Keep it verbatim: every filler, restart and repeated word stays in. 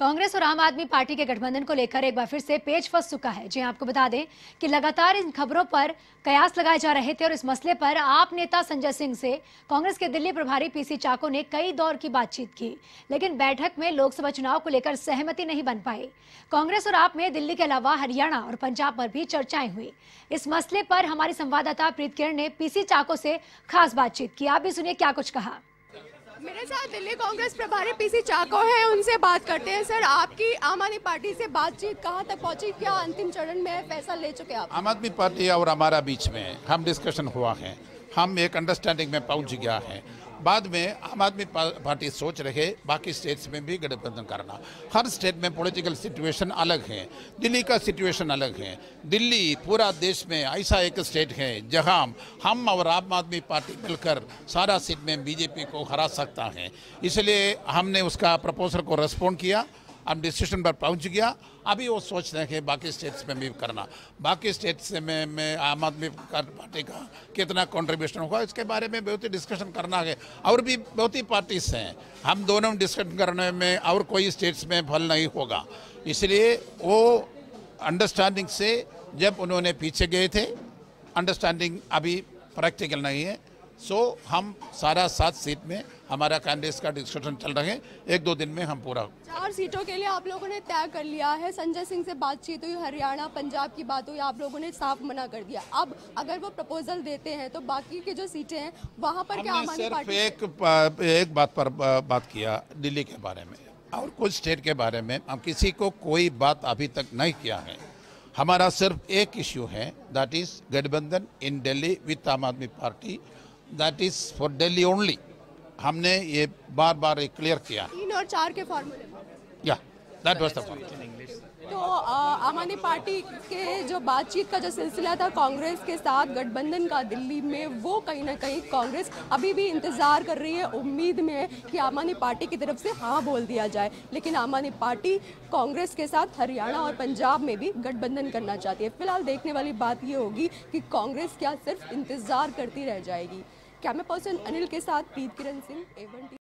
कांग्रेस और आम आदमी पार्टी के गठबंधन को लेकर एक बार फिर से पेच फंस चुका है। जी आपको बता दें कि लगातार इन खबरों पर कयास लगाए जा रहे थे और इस मसले पर आप नेता संजय सिंह से कांग्रेस के दिल्ली प्रभारी पीसी चाको ने कई दौर की बातचीत की, लेकिन बैठक में लोकसभा चुनाव को लेकर सहमति नहीं बन पाई। कांग्रेस और आप में दिल्ली के अलावा हरियाणा और पंजाब पर भी चर्चाएं हुई। इस मसले पर हमारी संवाददाता प्रीत किरण ने पीसी चाको से खास बातचीत की। आप भी सुनिए क्या कुछ कहा। मेरे साथ दिल्ली कांग्रेस प्रभारी पीसी चाको हैं, उनसे बात करते हैं। सर, आपकी आम आदमी पार्टी से बातचीत कहाँ तक पहुंची? क्या अंतिम चरण में फैसला ले चुके आप? आम आदमी पार्टी और हमारा बीच में हम डिस्कशन हुआ है, हम एक अंडरस्टैंडिंग में पहुंच गया है। बाद में आम आदमी पार्टी सोच रहे बाकी स्टेट्स में भी गठबंधन करना। हर स्टेट में पॉलिटिकल सिचुएशन अलग है, दिल्ली का सिचुएशन अलग है। दिल्ली पूरा देश में ऐसा एक स्टेट है जहां हम और आम आदमी पार्टी मिलकर सारा सीट में बीजेपी को हरा सकता है। इसलिए हमने उसका प्रपोजल को रिस्पॉन्ड किया, हम डिसीजन पर पहुंच गया। अभी वो सोच रहे हैं बाकी स्टेट्स में भी करना। बाकी स्टेट्स में, में आम आदमी पार्टी का कितना कंट्रीब्यूशन होगा इसके बारे में बहुत ही डिस्कशन करना है। और भी बहुत ही पार्टीज हैं, हम दोनों डिस्कशन करने में और कोई स्टेट्स में फल नहीं होगा। इसलिए वो अंडरस्टैंडिंग से जब उन्होंने पीछे गए थे, अंडरस्टैंडिंग अभी प्रैक्टिकल नहीं है। सो so, हम सारा सात सीट में हमारा कैंडिडेट्स का डिस्कशन चल रहे हैं। एक दो दिन में हम पूरा चार सीटों के लिए आप लोगों ने तय कर लिया है। संजय सिंह से बातचीत हुई, हरियाणा पंजाब की बात हुई, आप लोगों ने साफ मना कर दिया। अब अगर वो प्रपोजल देते हैं तो बाकी की जो सीटें हैं वहाँ पर क्या आम आदमी पार्टी एक एक बात पर बात किया दिल्ली के बारे में और कुछ स्टेट के बारे में। हम किसी को कोई बात अभी तक नहीं किया है। हमारा सिर्फ एक इश्यू है, दैट इज गठबंधन इन Delhi with Aam Aadmi party, that is for Delhi only. हमने ये बार बार एक क्लियर किया। तीन और चार के फॉर्मूले या दैट वाज द फॉर्मूला। तो आम आदमी पार्टी के जो बातचीत का जो सिलसिला था कांग्रेस के साथ गठबंधन का दिल्ली में, वो कहीं ना कहीं कांग्रेस अभी भी इंतजार कर रही है, उम्मीद में है कि आम आदमी पार्टी की तरफ से हाँ बोल दिया जाए। लेकिन आम आदमी पार्टी कांग्रेस के साथ हरियाणा और पंजाब में भी गठबंधन करना चाहती है। फिलहाल देखने वाली बात ये होगी कि कांग्रेस क्या सिर्फ इंतजार करती रह जाएगी। कैमरा पर्सन अनिल के साथ प्रीत किरण सिंह, एवन टी।